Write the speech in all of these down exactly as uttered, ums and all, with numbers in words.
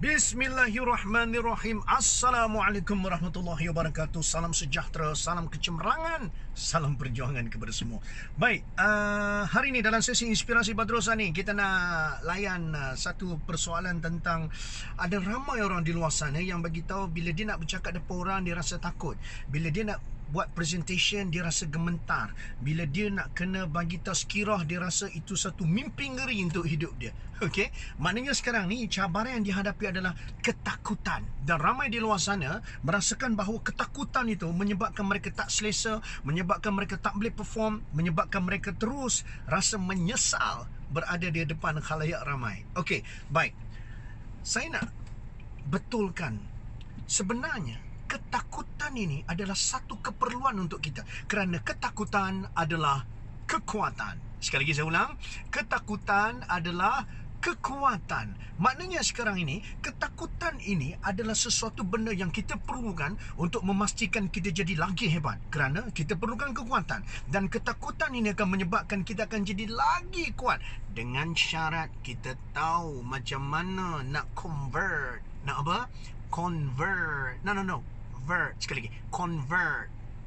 Bismillahirrahmanirrahim. Assalamualaikum warahmatullahi wabarakatuh. Salam sejahtera, salam kecemerlangan, salam perjuangan kepada semua. Baik, uh, hari ini dalam sesi Inspirasi Badrosa ni kita nak layan uh, satu persoalan tentang ada ramai orang di luar sana yang bagi tahu bila dia nak bercakap depan orang dia rasa takut. Bila dia nak buat presentation dia rasa gemetar. Bila dia nak kena bagi tazkirah dia rasa itu satu mimpi ngeri untuk hidup dia. Okey, maknanya sekarang ni cabaran yang dihadapi adalah ketakutan. Dan ramai di luar sana merasakan bahawa ketakutan itu menyebabkan mereka tak selesa, menyebabkan mereka tak boleh perform, menyebabkan mereka terus rasa menyesal berada di depan khalayak ramai. Okey, baik. Saya nak betulkan sebenarnya ketakutan ini adalah satu keperluan untuk kita. Kerana ketakutan adalah kekuatan. Sekali lagi saya ulang. Ketakutan adalah kekuatan. Maknanya sekarang ini, ketakutan ini adalah sesuatu benda yang kita perlukan untuk memastikan kita jadi lagi hebat. Kerana kita perlukan kekuatan. Dan ketakutan ini akan menyebabkan kita akan jadi lagi kuat. Dengan syarat kita tahu macam mana nak convert. Nak apa? Convert. No, no, no. Convert. Sekali lagi. Convert.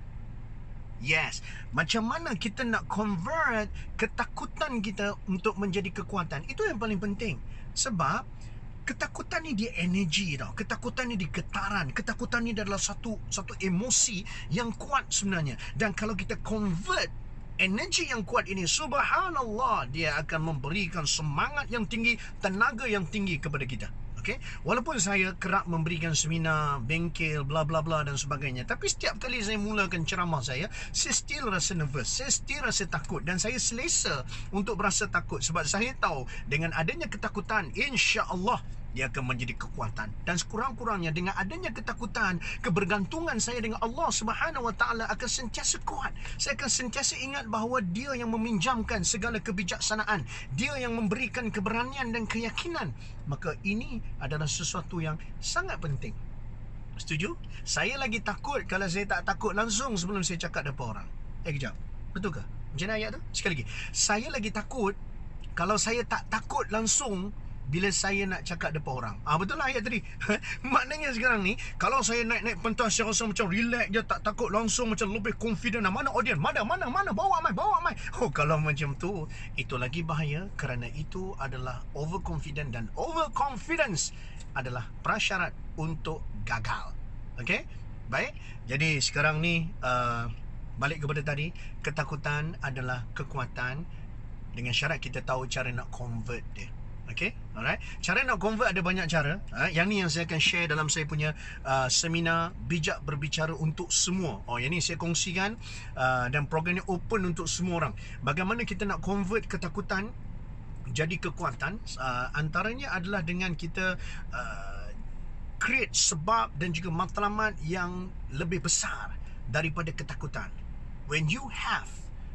Yes. Macam mana kita nak convert ketakutan kita untuk menjadi kekuatan. Itu yang paling penting. Sebab ketakutan ni dia energi tau. Ketakutan ni dia getaran. Ketakutan ni adalah satu satu emosi yang kuat sebenarnya. Dan kalau kita convert energi yang kuat ini, subhanallah, dia akan memberikan semangat yang tinggi, tenaga yang tinggi kepada kita. Okay? Walaupun saya kerap memberikan seminar, bengkel, bla bla bla dan sebagainya, tapi setiap kali saya mulakan ceramah saya, saya still rasa nervous, saya still rasa takut. Dan saya selesa untuk berasa takut. Sebab saya tahu dengan adanya ketakutan, insya-Allah dia akan menjadi kekuatan. Dan sekurang-kurangnya dengan adanya ketakutan, kebergantungan saya dengan Allah Subhanahu Wa Taala akan sentiasa kuat. Saya akan sentiasa ingat bahawa dia yang meminjamkan segala kebijaksanaan, dia yang memberikan keberanian dan keyakinan. Maka ini adalah sesuatu yang sangat penting. Setuju? Saya lagi takut kalau saya tak takut langsung sebelum saya cakap depan orang. Eh kejap, betul ke? Macam mana ayat tu? Sekali lagi, saya lagi takut kalau saya tak takut langsung bila saya nak cakap depan orang. Ah, betul lah ayat tadi. Maknanya sekarang ni, kalau saya naik-naik pentas, saya rasa macam relax je, tak takut langsung, macam lebih confident. Mana audience? Mana, mana, mana? Bawa mai, bawa mai. Oh, kalau macam tu, itu lagi bahaya. Kerana itu adalah overconfident. Dan overconfidence adalah prasyarat untuk gagal. Okey? Baik. Jadi sekarang ni, uh, balik kepada tadi, ketakutan adalah kekuatan. Dengan syarat kita tahu cara nak convert dia. Okay, alright. Cara nak convert ada banyak cara. Ha? Yang ni yang saya akan share dalam saya punya uh, seminar Bijak Berbicara untuk Semua. Oh, yang ni saya kongsikan uh, dan program ni open untuk semua orang. Bagaimana kita nak convert ketakutan jadi kekuatan? Uh, antaranya adalah dengan kita uh, create sebab dan juga matlamat yang lebih besar daripada ketakutan. When you have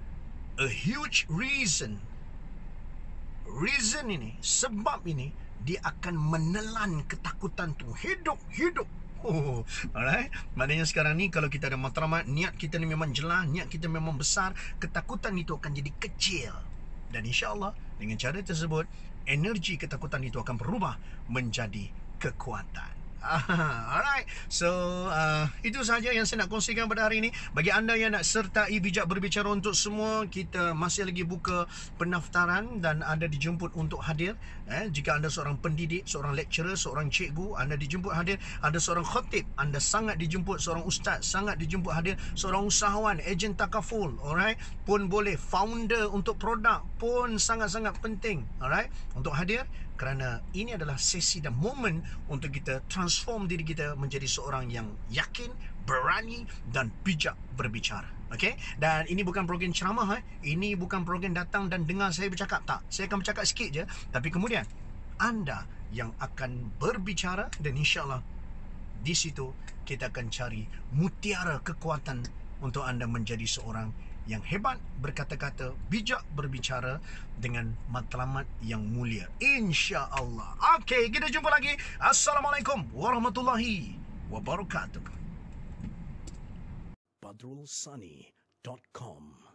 a huge reason, reason ini, sebab ini, dia akan menelan ketakutan tu hidup-hidup. Oh, alright. Maknanya sekarang ni kalau kita ada matlamat, niat kita ni memang jelas, niat kita memang besar, ketakutan itu akan jadi kecil. Dan insya-Allah dengan cara tersebut, energi ketakutan itu akan berubah menjadi kekuatan. Alright. So uh, itu sahaja yang saya nak kongsikan pada hari ini. Bagi anda yang nak sertai Bijak Berbicara untuk Semua, kita masih lagi buka pendaftaran dan anda dijemput untuk hadir. eh, Jika anda seorang pendidik, seorang lecturer, seorang cikgu, anda dijemput hadir. Anda seorang khatib, anda sangat dijemput. Seorang ustaz, sangat dijemput hadir. Seorang usahawan, ejen takaful, alright, pun boleh. Founder untuk produk pun sangat-sangat penting, alright, untuk hadir. Kerana ini adalah sesi dan momen untuk kita transform diri kita menjadi seorang yang yakin, berani dan bijak berbicara. Okey? Dan ini bukan program ceramah. Eh? Ini bukan program datang dan dengar saya bercakap. Tak. Saya akan bercakap sikit je. Tapi kemudian, anda yang akan berbicara dan insyaAllah di situ kita akan cari mutiara kekuatan untuk anda menjadi seorang yang hebat berkata-kata, bijak berbicara dengan matlamat yang mulia, insya-Allah. Okey, kita jumpa lagi. Assalamualaikum warahmatullahi wabarakatuh. badrul sani dot com